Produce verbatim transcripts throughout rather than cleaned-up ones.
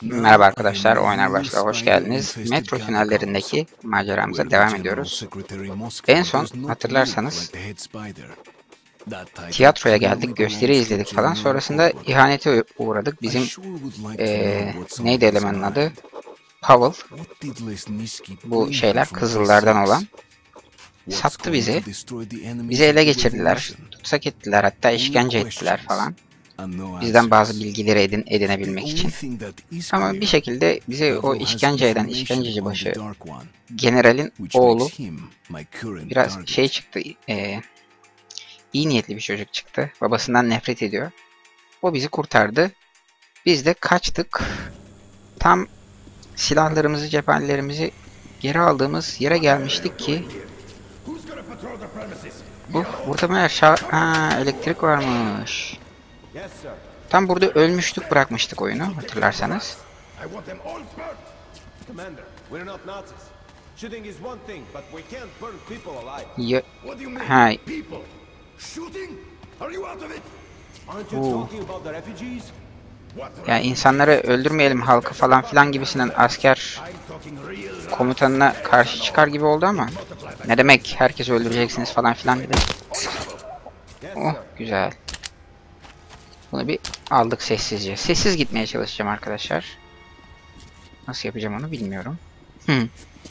Merhaba arkadaşlar, Oynar Başla hoş geldiniz. Metro finallerindeki maceramıza devam ediyoruz. En son hatırlarsanız tiyatroya geldik, gösteri izledik falan. Sonrasında ihanete uğradık. Bizim ee, neydi elemanın adı? Powell. Bu şeyler Kızıllardan olan. Sattı bizi. Bizi ele geçirdiler. Tutsak ettiler, hatta işkence ettiler falan. Bizden bazı bilgileri edin, edinebilmek için. Ama bir şekilde bize o işkence eden işkenceci başı generalin oğlu biraz şey çıktı, e, iyi niyetli bir çocuk çıktı. Babasından nefret ediyor. O bizi kurtardı. Biz de kaçtık. Tam silahlarımızı, cephanelerimizi geri aldığımız yere gelmiştik ki bu burada meğer şa ha, elektrik varmış. Tam burada ölmüştük, bırakmıştık oyunu hatırlarsanız. Ya, ha. Oo. Ya insanları öldürmeyelim, halkı falan filan gibisinden asker komutanına karşı çıkar gibi oldu ama ne demek herkesi öldüreceksiniz falan filan dedi. Oh güzel. Bunu bir aldık sessizce. Sessiz gitmeye çalışacağım arkadaşlar. Nasıl yapacağım onu bilmiyorum. Hmm.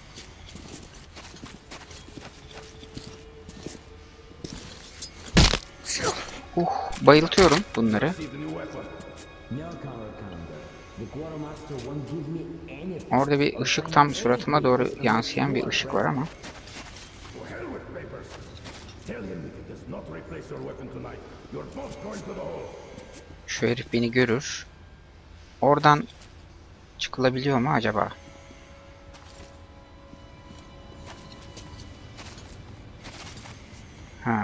Uh, bayıltıyorum bunları. Orada bir ışık, tam suratıma doğru yansıyan bir ışık var ama. Şu herif beni görür. Oradan çıkılabiliyor mu acaba? Ha.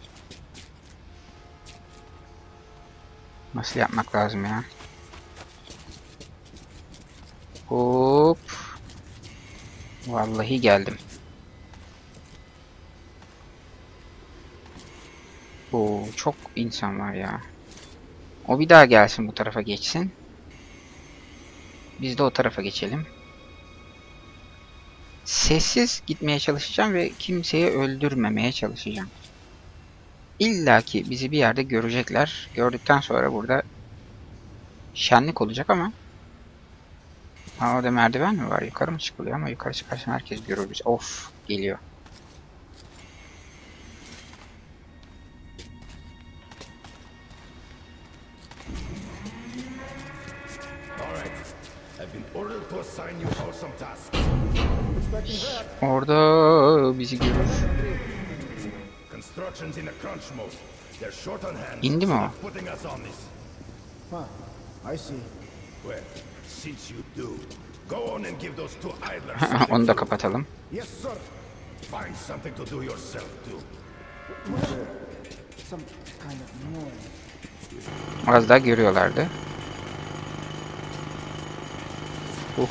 Nasıl yapmak lazım ya? Hop. Vallahi geldim. Oo, çok insan var ya. O bir daha gelsin, bu tarafa geçsin. Biz de o tarafa geçelim. Sessiz gitmeye çalışacağım ve kimseyi öldürmemeye çalışacağım. İlla ki bizi bir yerde görecekler. Gördükten sonra burada şenlik olacak ama. Aa, orada merdiven mi var? Yukarı mı çıkılıyor? Ama yukarı çıkarsan herkes görür bizi. Of, geliyor. Orada bizi görür. İndi mi o? Onu da kapatalım. Az daha görüyorlardı. Uf.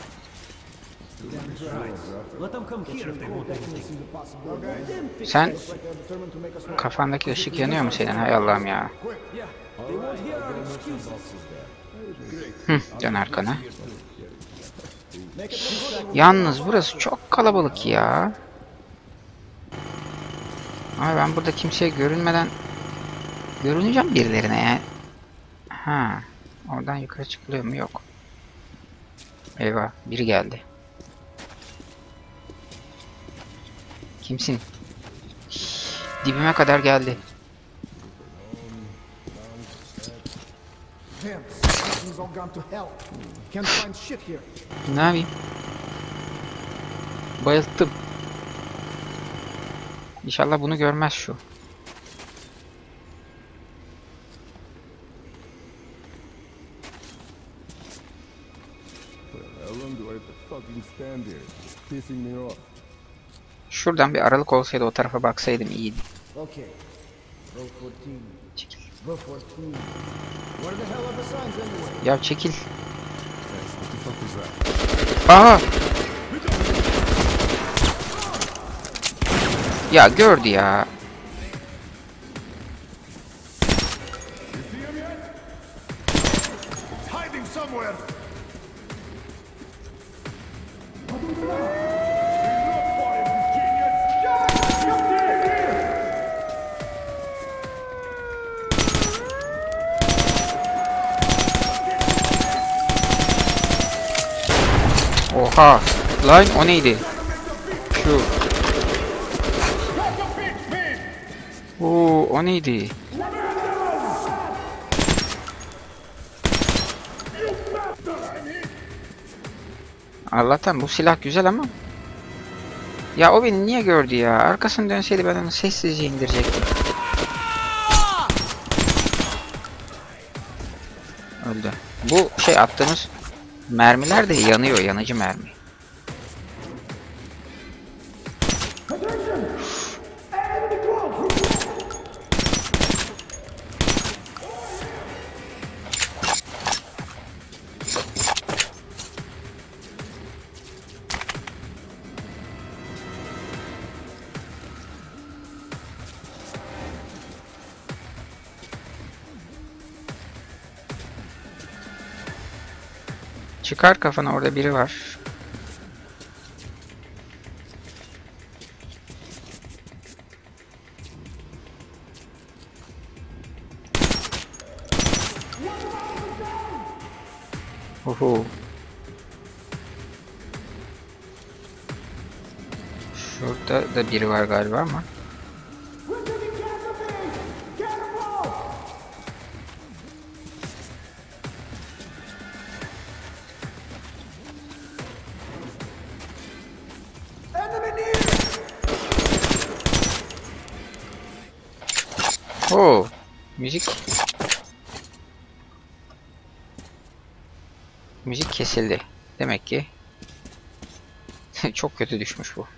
Sen kafandaki ışık yanıyor mu senin? Hay Allah'ım ya. Hı, dön arkana. Yalnız burası çok kalabalık ya. Ama ben burada kimseye görünmeden görüneceğim birilerine ya. Ha, oradan yukarı çıkılıyor mu? Yok. Eyvah, biri geldi. Kimsin? Dibime kadar geldi. Ne yapayım? Bayılttım. İnşallah bunu görmez şu. Şuradan bir aralık olsaydı o tarafa baksaydım iyiydi. Çekil. Ya çekil. Aa! Ya gördü ya. Oha! Lan o neydi? Şu. Oo, o neydi? Allah'tan bu silah güzel ama. Ya o beni niye gördü ya? Arkasını dönseydi ben onu sessizce indirecektim. Öldü. Bu şey attığımız mermiler de yanıyor, yanıcı mermi. Çıkar kafana, orada biri var. Uhu. Şurada da biri var galiba ama. Oo, müzik. Müzik kesildi. Demek ki çok kötü düşmüş bu.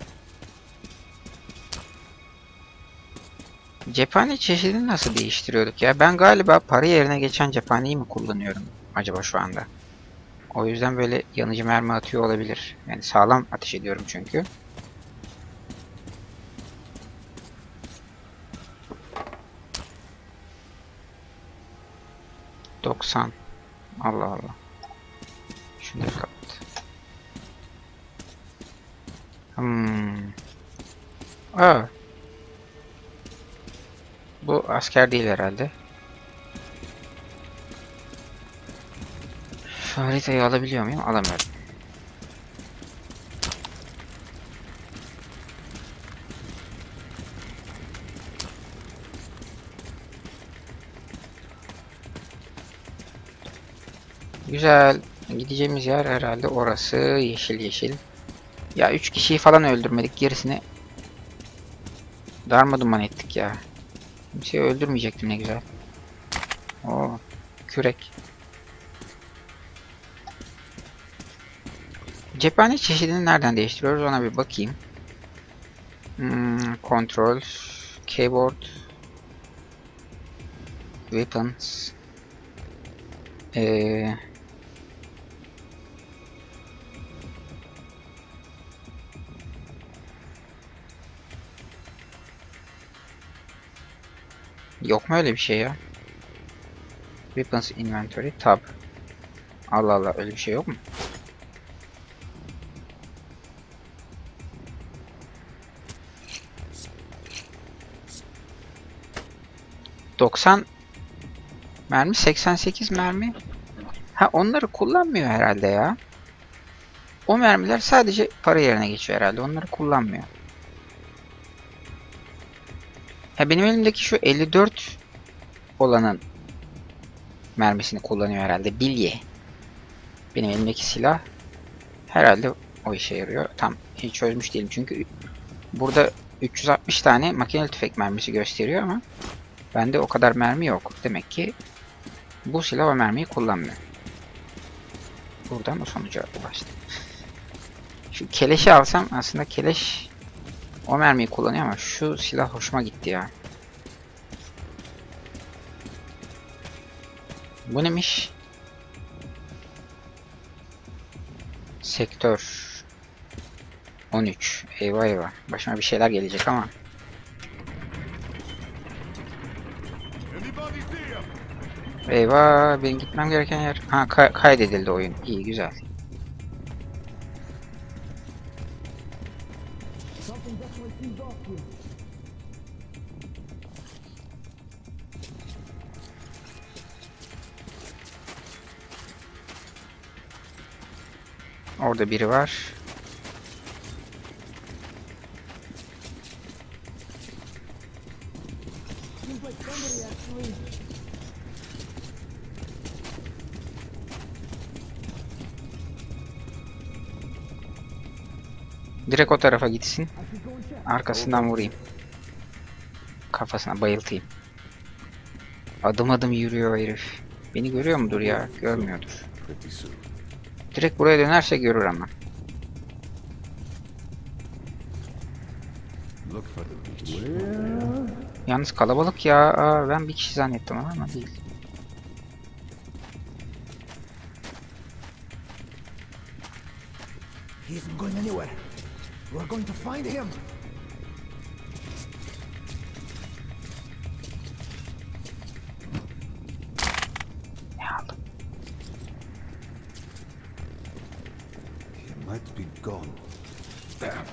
Cephane çeşidini nasıl değiştiriyorduk ya? Ben galiba para yerine geçen cephaneyi mi kullanıyorum acaba şu anda? O yüzden böyle yanıcı mermi atıyor olabilir. Yani sağlam ateş ediyorum çünkü. doksan. Allah Allah. Şunu kapat. Hmm. Aa. Bu asker değil herhalde. Şu haritayı alabiliyor muyum? Alamıyorum. Güzel. Gideceğimiz yer herhalde orası. Yeşil yeşil. Ya üç kişiyi falan öldürmedik. Gerisini darmaduman ettik ya. Kimseyi öldürmeyecektim, ne güzel. Oo, kürek. Cephane çeşidini nereden değiştiriyoruz ona bir bakayım. Hmm, control, keyboard, weapons. Ee, yok mu öyle bir şey ya? Weapons inventory tab. Allah Allah, öyle bir şey yok mu? doksan mermi, seksen sekiz mermi. Ha, onları kullanmıyor herhalde ya. O mermiler sadece para yerine geçiyor herhalde. Onları kullanmıyor. Ha, benim elimdeki şu elli dört olanın mermisini kullanıyor herhalde. Bilye. Benim elimdeki silah herhalde o işe yarıyor. Tam hiç çözmüş değilim çünkü burada üç yüz altmış tane makineli tüfek mermisi gösteriyor ama bende o kadar mermi yok. Demek ki bu silah o mermiyi kullanmıyor. Buradan o sonuca ulaştım. Şu keleşi alsam aslında, keleş o mermiyi kullanıyor ama şu silah hoşuma gitti ya. Bu neymiş? Sektör on üç. Eyvah eyvah. Başıma bir şeyler gelecek ama. Eyvah, benim gitmem gereken yer. Ha, kay kaydedildi oyun. İyi, güzel. Orada biri var. Direkt o tarafa gitsin. Arkasından vurayım. Kafasına bayıltayım. Adım adım yürüyor o herif. Beni görüyor mudur ya? Görmüyordur. Direkt buraya dönerse görür ama. Yalnız kalabalık ya. Aa, ben bir kişi zannettim ama değil. He isn't going anywhere. We're going to find him. Ne aldım? He might be gone. Damn.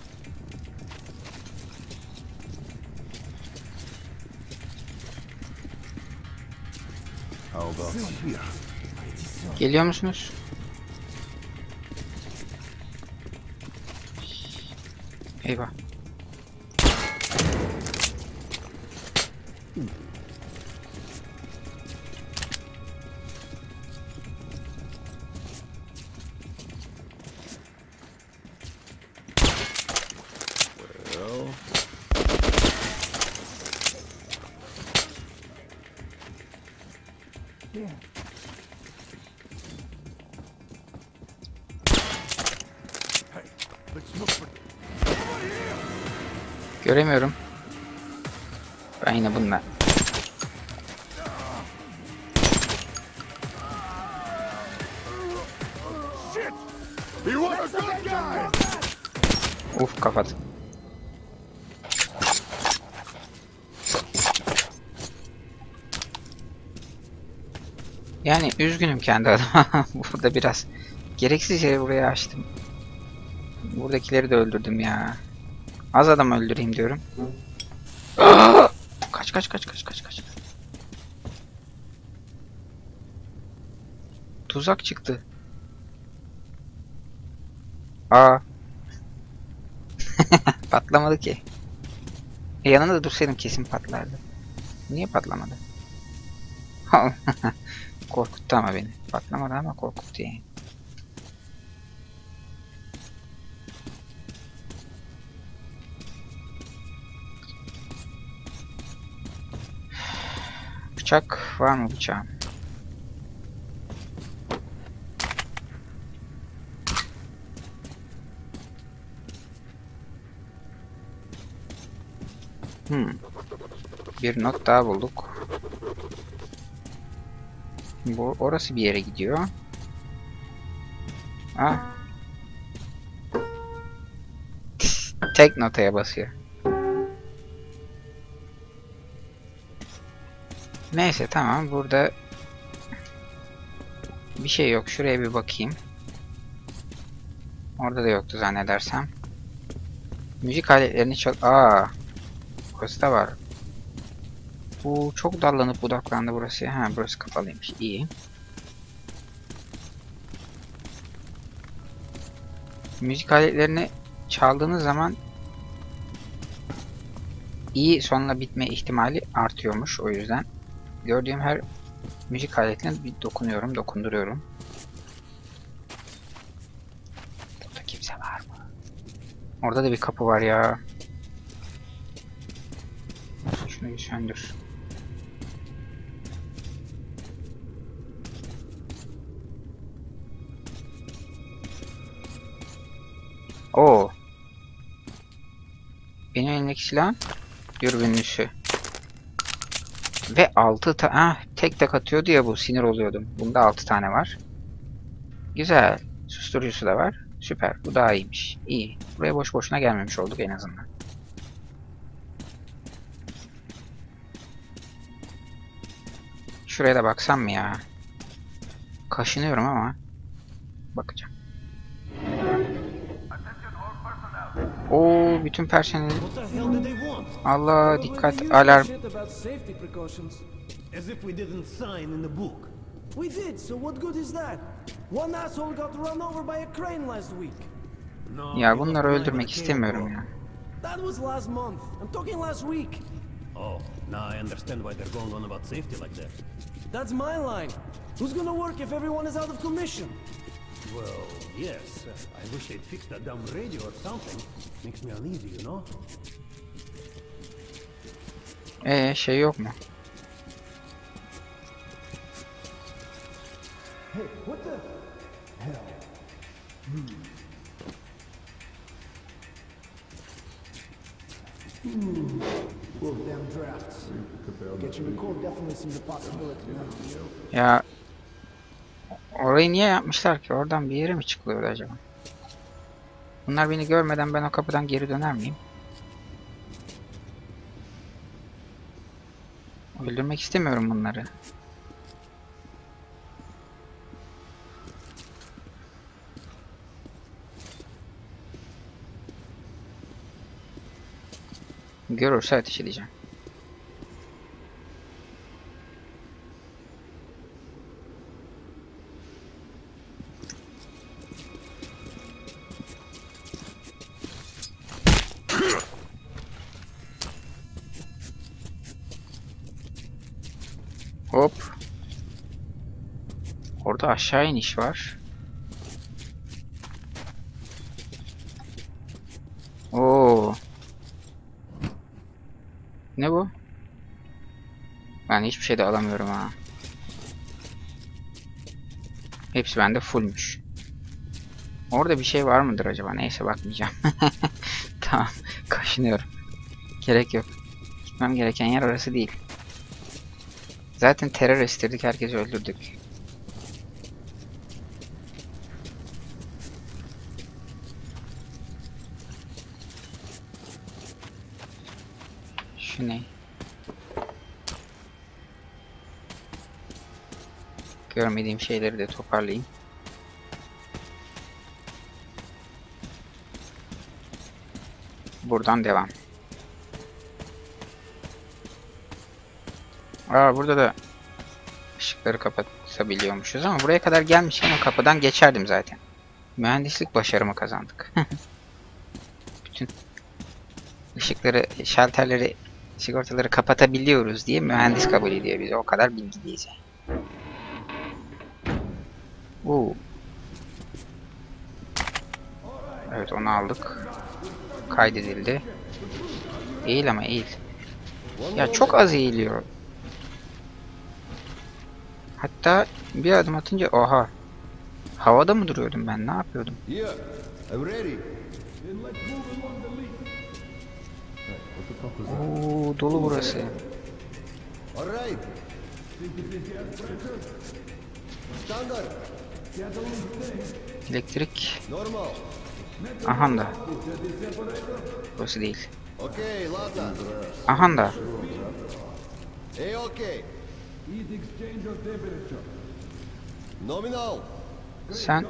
How about here? Geliyor musunuz? Eyvah. Well. Yeah. Hey, let's look for. Göremiyorum. Ben yine bununla. Shit! You are a good guy. Uf, kapat. Yani üzgünüm kendi adıma. Burada biraz gereksiz yere buraya açtım. Buradakileri de öldürdüm ya. Az adam öldüreyim diyorum. Kaç kaç kaç kaç kaç kaç. Tuzak çıktı. Aa. Patlamadı ki. E, yanında da dursaydım kesin patlardı. Niye patlamadı? Korkuttu ama beni. Patlamadı ama korkuttu yani. Bıçak var mı bıçağım? Hmm. Bir not daha bulduk. Bu orası bir yere gidiyor. Ah. Tek notaya basıyor. Neyse tamam, burada bir şey yok. Şuraya bir bakayım. Orada da yoktu zannedersem. Müzik aletlerini çal... Aa, burası da var. Bu çok dallanıp budaklandı burası. Ha, burası kapalıymış. İyi. Müzik aletlerini çaldığınız zaman iyi sonla bitme ihtimali artıyormuş. O yüzden gördüğüm her müzik aletine bir dokunuyorum, dokunduruyorum. Burada kimse var mı? Orada da bir kapı var ya. Şunu bir söndür. Oo. Benim elimdeki silah dürbünlüsü. Ve altı tane, ah, tek tek atıyordu ya, bu sinir oluyordum. Bunda altı tane var. Güzel. Susturucusu da var. Süper. Bu daha iyiymiş. İyi. Buraya boş boşuna gelmemiş olduk en azından. Şuraya da baksam mı ya? Kaşınıyorum ama bakacağım. Attention all personnel. Oo, bütün personel. What the hell did they want? Allah, dikkat, alarm. Shit about safety precautions. As if we didn't sign in the book. We did, so what good is that? One asshole got run over by a crane last week. No, Ya we bunları lost the line öldürmek when the istemiyorum cable ya. broke. That was last month. I'm talking last week. Oh, now I understand why they're going on about safety like that. That's my line. Who's gonna work if everyone is out of commission? Well, yes. uh, I wish they'd fix that dumb radio or something. Makes me uneasy, you know? Ee, şey yok mu? Hey, what the hell? Hmm. Well, damn drafts. Getting a call definitely seems a possibility now. Ya orayı niye yapmışlar ki? Oradan bir yere mi çıkılıyor acaba? Bunlar beni görmeden ben o kapıdan geri döner miyim? Öldürmek istemiyorum bunları. Görürse ateş edeceğim. Hop. Orada aşağı iniş var. Oo. Ne bu? Ben hiçbir şey de alamıyorum ha. Hepsi bende fullmüş. Orada bir şey var mıdır acaba? Neyse, bakmayacağım. Tamam. Kaşınıyorum. Gerek yok. Gitmem gereken yer orası değil. Zaten terör estirdik. Herkesi öldürdük. Şu ne? Görmediğim şeyleri de toparlayayım. Buradan devam. Aa, burada da ışıkları kapatabiliyormuşuz ama buraya kadar gelmişken o kapıdan geçerdim zaten. Mühendislik başarımı kazandık. Bütün ışıkları, şalterleri, sigortaları kapatabiliyoruz diye mühendis kabul ediyor bizi. O kadar bilgiliyiz. Oo. Evet, onu aldık. Kaydedildi. Eğil ama eğil. Ya çok az eğiliyor. Hatta bir adım atınca oha. Havada mı duruyordum ben? Ne yapıyordum? Yeah, I'm ready. Oo, dolu burası. All right. Standard. Elektrik. Normal. Aha da. Burası değil. Okay, ладно. Aha da. Hey, okay. Nominal. Sen.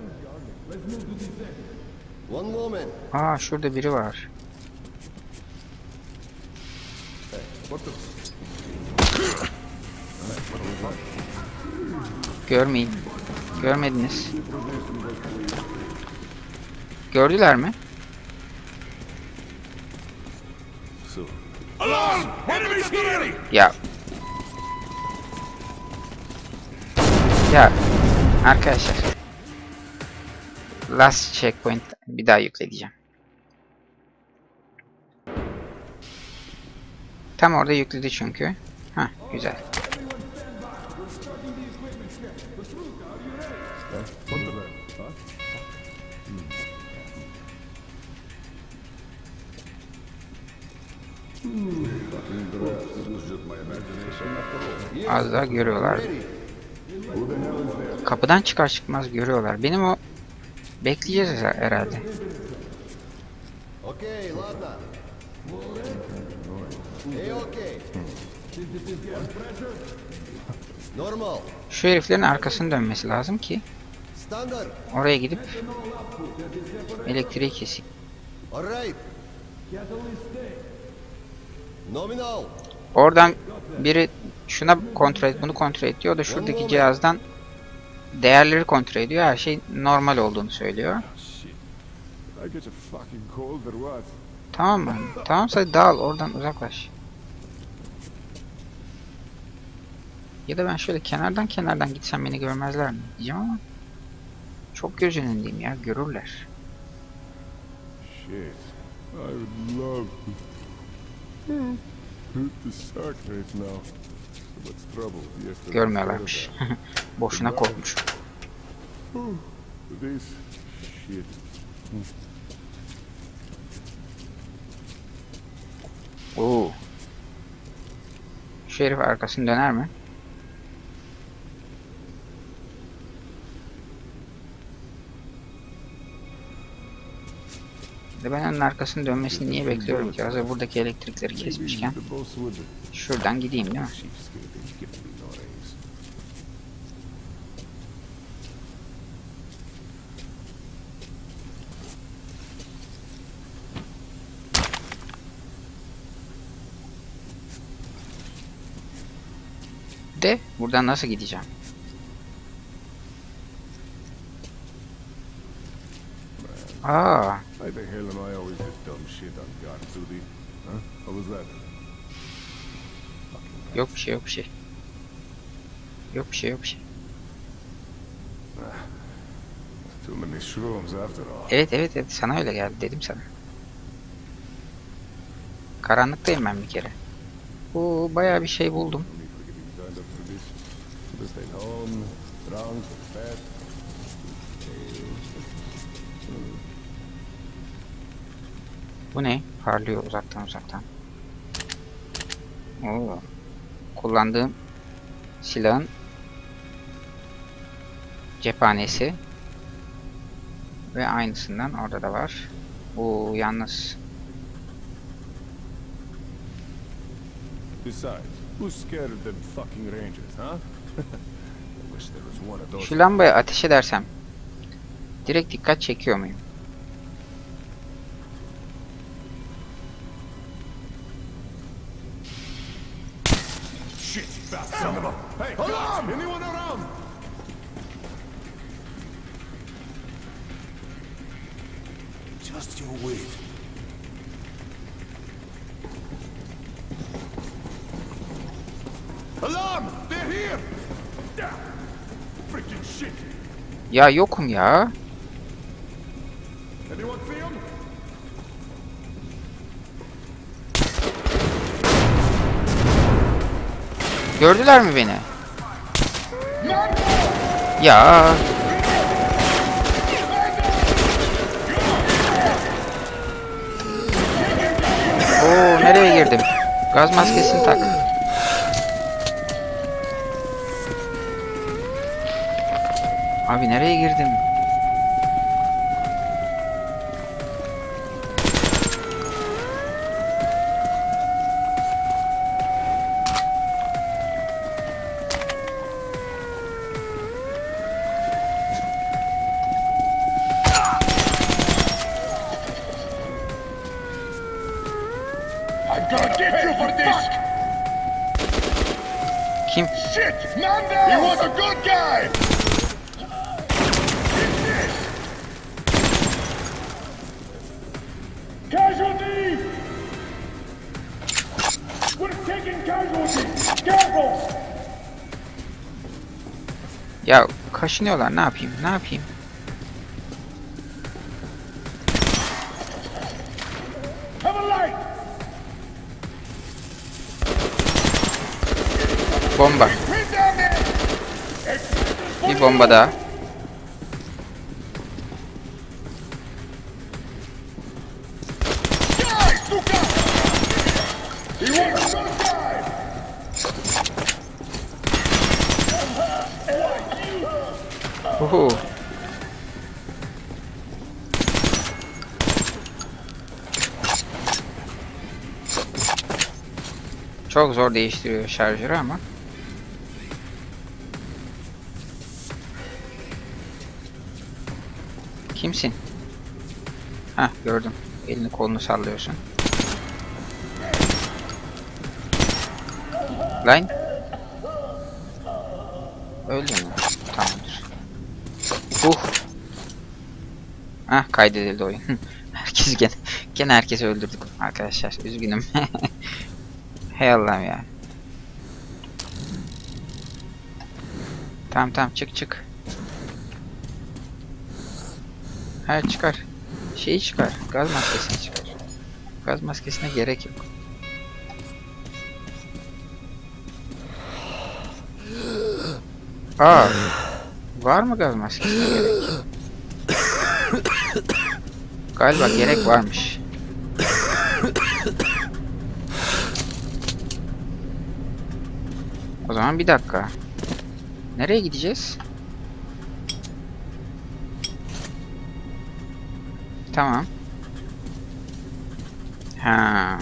One moment. Aa, şurada biri var. Görmeyin. Görmediniz. Gördüler mi? Ya. Ya. Arkadaşlar. Last checkpoint bir daha yükleyeceğim. Tam orada yükledi çünkü. Hah, güzel. Az daha görüyorlar. Kapıdan çıkar çıkmaz görüyorlar. Benim o bekleyeceğiz herhalde. Okay, ладно. Hey, okay. Normal. Şu heriflerin arkasını dönmesi lazım ki Standard. oraya gidip elektriği keseyim. All right. Nominal. Oradan biri şuna kontrol et, bunu kontrol et diyor. O da şuradaki cihazdan değerleri kontrol ediyor. Her şey normal olduğunu söylüyor. I get a fucking cold or what? Tamam mı? Tamamsa dağıl, oradan uzaklaş. Ya da ben şöyle kenardan kenardan gitsem beni görmezler mi diyeceğim ama çok göz önündeyim ya, görürler. Shit. I would love to suck right now. What's trouble? Yesterday. Görmüyorlarmış. Boşuna korkmuş. This shit. Oo. Şu herif arkasını döner mi? De ben onun arkasını dönmesini niye bekliyorum ki? Hazır buradaki elektrikleri kesmişken. The boss would Şuradan gideyim değil mi? cheapskate and give me no raise. De buradan nasıl gideceğim? Aa, Why the hell am I always this dumb shit on guard duty? Huh? What was that? yok bir şey, yok bir şey. Yok bir şey, yok bir şey. Too many shrooms after all. Evet, evet, evet, sana öyle geldi dedim sana. Karanlıktayım ben bir kere. Oo, bayağı bir şey buldum. No need for getting signed up for this. Just stay home, drunk, fat. Bu ne? Parlıyor uzaktan uzaktan. Oo. Kullandığım silahın cephanesi ve aynısından orada da var. Bu yalnız Besides, who's scared of them fucking rangers, huh? I wish there was one of those. şu lambaya ateş edersem direkt dikkat çekiyor muyum? Shit, fast son of a. Hey, alarm! Anyone around? Just your wait. Alarm! They're here! Yeah. Freaking shit! Ya yokum ya. Anyone see them? Gördüler mi beni? Ya. Oo, nereye girdim? Gaz maskesini tak. Abi nereye girdim? I'm gonna get you for this! Kim? Shit! Man down! He was a good guy! Casualty! We're taking casualties! Careful! Ya kaşınıyorlar, ne yapayım? Ne yapayım? Have a light! Bomba. Pin down there! Bir bomba daha. Guys, look out! He was a good guy! Uhu. Çok zor değiştiriyor şarjörü ama. Kimsin? Hah, gördüm. Elini kolunu sallıyorsun. Lan. Öldü mü? Tamamdır. Uh. Hah, kaydedildi oyun. Herkes gene, gene herkesi öldürdük arkadaşlar. Üzgünüm. Hey Allah'ım ya. Tamam tamam, çık çık. Ha, çıkar. Şeyi çıkar. Gaz maskesini çıkar. Gaz maskesine gerek yok. Aa. Var mı gaz maskesine gerek? Galiba gerek varmış. O zaman bir dakika. Nereye gideceğiz? Tamam. Ha.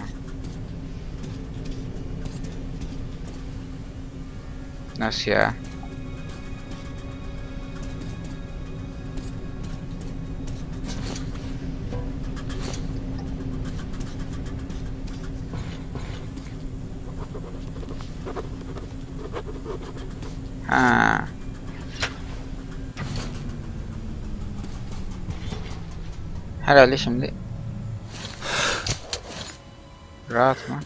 Nasıl ya? Ha. Herhalde şimdi rahat mı?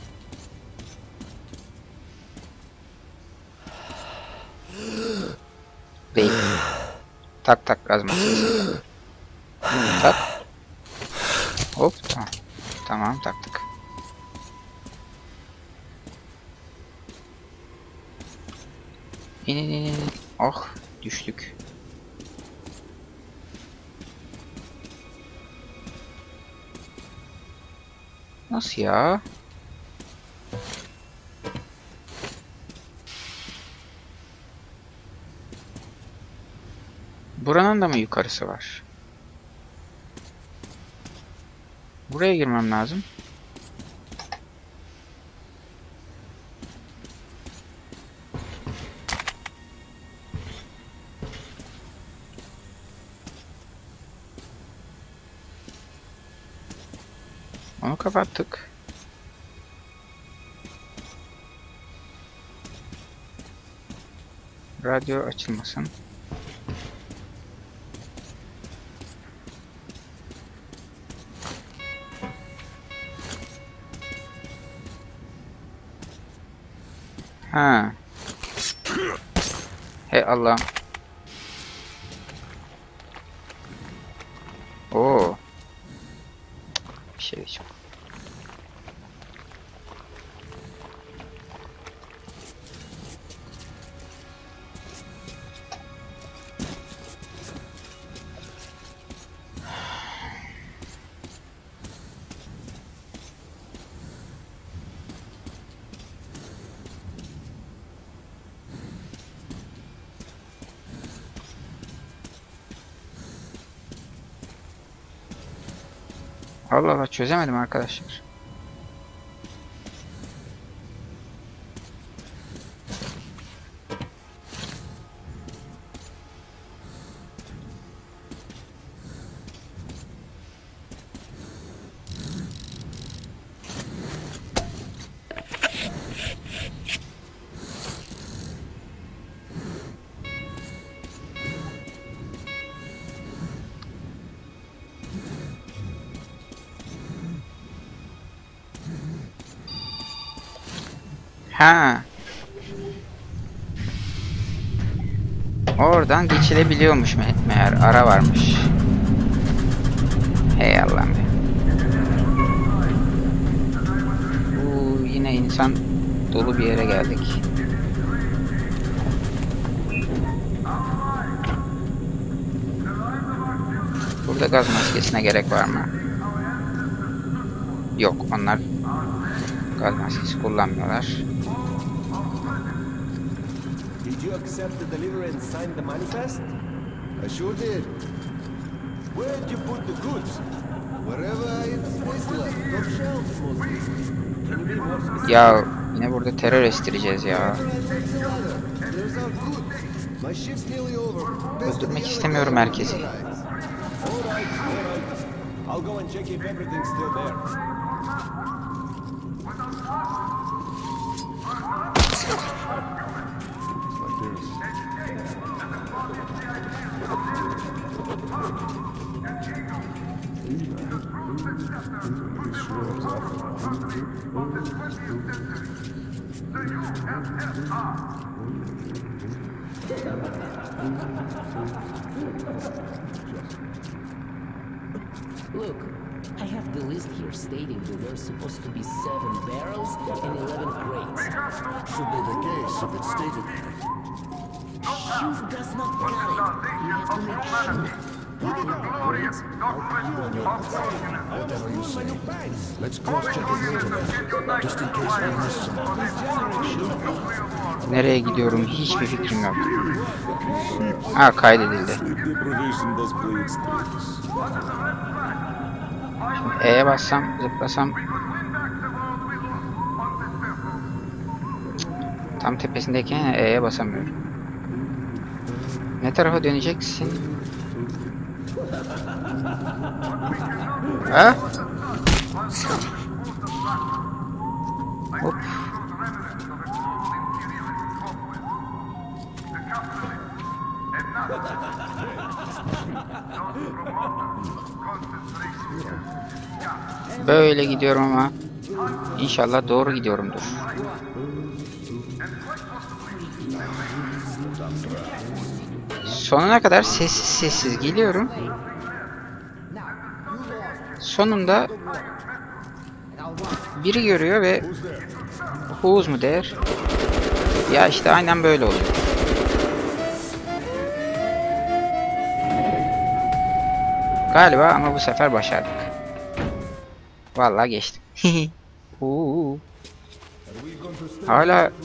Değil. Tak tak gaz maskesi. Tak. Hop, tamam. Tamam, taktık. İn in in in. Oh, düştük. Nasıl ya? Buranın da mı yukarısı var? Buraya girmem lazım. Onu kapattık. Radyo açılmasın. Ha. Hey Allah. Oo. Bir şey yok. Allah Allah, çözemedim arkadaşlar. Ha. Oradan geçilebiliyormuş me meğer. Ara varmış. Hey Allah'ım. Uuu, yine insan dolu bir yere geldik. Burada gaz maskesine gerek var mı? Yok, onlar gaz maskesi kullanmıyorlar. Did you accept the delivery and sign the manifest? I sure did. Where did you put the goods? Wherever I had space left. Top shelves mostly. Can you be more specific? Ya yine burada terör estireceğiz ya. There's our goods. My shift's nearly over. Öldürmek istemiyorum herkesi. All right, all right. I'll go and check if everything's still there. Look, I have the list here stating that there's supposed to be seven barrels and eleven crates. Should be the case if it's stated there. You does not got it. You have to make sure. Even the crates are Whatever you say. Let's cross-check the internet, just in case we miss something. Nereye gidiyorum hiçbir fikrim yok. Ha, kaydedildi. E'ye bassam, zıplasam. Tam tepesindeyken E'ye basamıyorum. Ne tarafa döneceksin? Ha? Hop. Böyle gidiyorum ama inşallah doğru gidiyorumdur. Sonuna kadar sessiz sessiz geliyorum. Sonunda biri görüyor ve Who's mu der? Ya işte aynen böyle oluyor. Galiba ama bu sefer başardık. Vallahi geçtim. Oo. Hala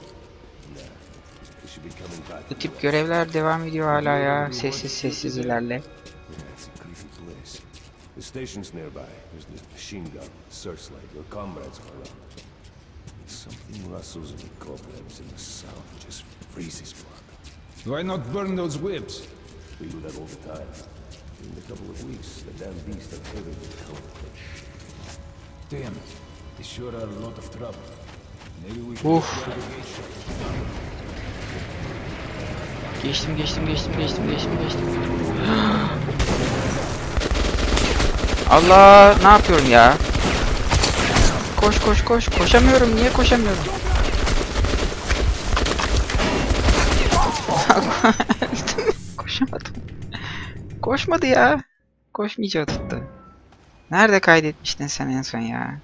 bu tip görevler devam ediyor hala ya. Sessiz sessiz ilerle. The station's nearby. There's the machine gun, searchlight. Your comrades are around. Something rustles in the cobwebs and the sound just freezes blood. Why not burn those whips? We do that all the time. In a couple of weeks, the damn beast of heaven will come. Damn it. They sure are a lot of trouble. Maybe we should Uf. go to the gate shop. Geçtim geçtim geçtim geçtim geçtim geçtim. Allah, ne yapıyorum ya? Koş koş koş, koşamıyorum. Niye koşamıyorum? Koşamadım. Koşmadı ya. Koşmayacağı tuttu. Nerede kaydetmiştin sen en son ya?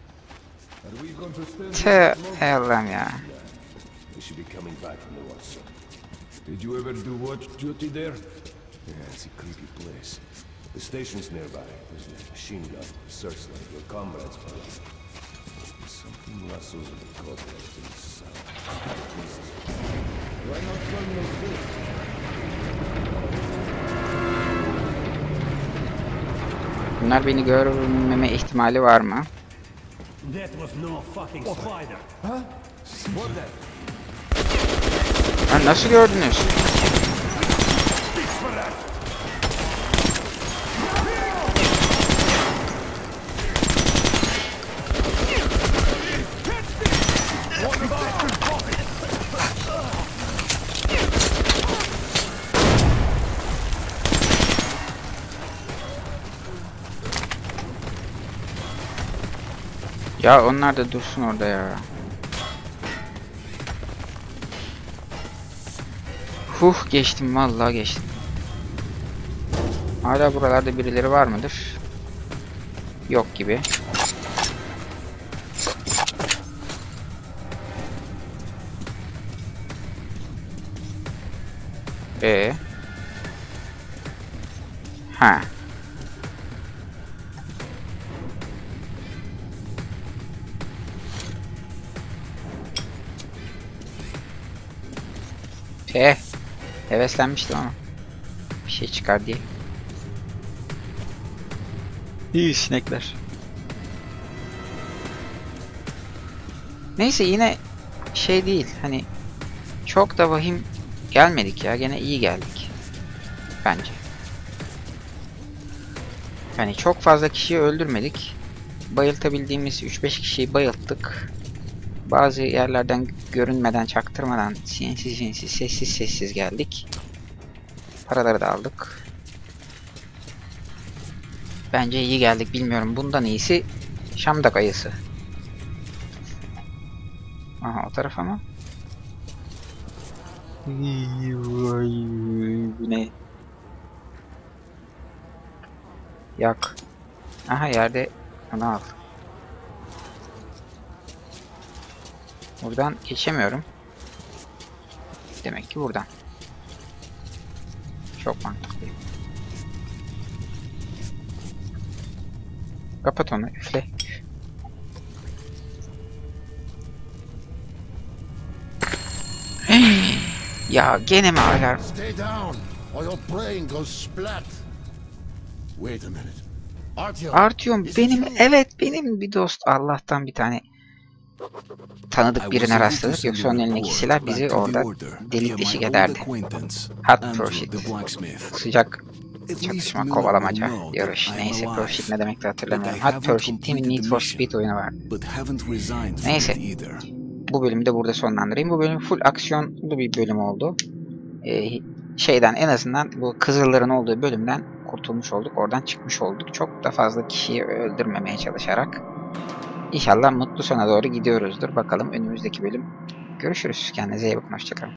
Tüh, ey Allah'ım ya. Did you ever do watch duty there? Yeah, it's a creepy place. The station's nearby. There's a machine gun, searchlight. Your comrades are around. Something rustles in the cobwebs and the sound. Why not burn those whips? Bunlar beni görmeme ihtimali var mı? That was no fucking spider. Lan nasıl gördünüz? Ya onlar da dursun orada ya. Huh, geçtim vallahi geçtim. Hala buralarda birileri var mıdır? Yok gibi. Ee. Ha. He, heveslenmiştim ama bir şey çıkar diye. İyi sinekler. Neyse yine şey değil, hani çok da vahim gelmedik ya, gene iyi geldik bence. Yani çok fazla kişiyi öldürmedik. Bayıltabildiğimiz üç beş kişiyi bayılttık. Bazı yerlerden görünmeden, çaktırmadan sinsiz sinsiz, sessiz sessiz geldik. Paraları da aldık. Bence iyi geldik, bilmiyorum. Bundan iyisi Şam'dak ayısı. Aha, o tarafa mı? Bu ne? Yak. Aha, yerde onu al. Buradan geçemiyorum. Demek ki buradan. Çok mantıklı. Kapat onu, üfle. Ya gene mi alarm? Stay down, or your brain goes splat. Wait a minute. Artyom. Artyom benim, evet benim bir dost. Allah'tan bir tane tanıdık birine rastladık. Yoksa onun elindeki silah bizi orada delik deşik ederdi. Hot Pursuit. Sıcak çatışma, kovalamaca, yarış. Neyse, Pursuit ne demek de hatırlamıyorum. Hot Pursuit Team Need for Speed oyunu var. Neyse. Bu bölümü de burada sonlandırayım. Bu bölüm full aksiyonlu bir bölüm oldu. Ee, şeyden, en azından bu Kızılların olduğu bölümden kurtulmuş olduk. Oradan çıkmış olduk. Çok da fazla kişiyi öldürmemeye çalışarak. İnşallah mutlu sona doğru gidiyoruzdur. Bakalım önümüzdeki bölüm. Görüşürüz. Kendinize iyi bakın. Hoşçakalın.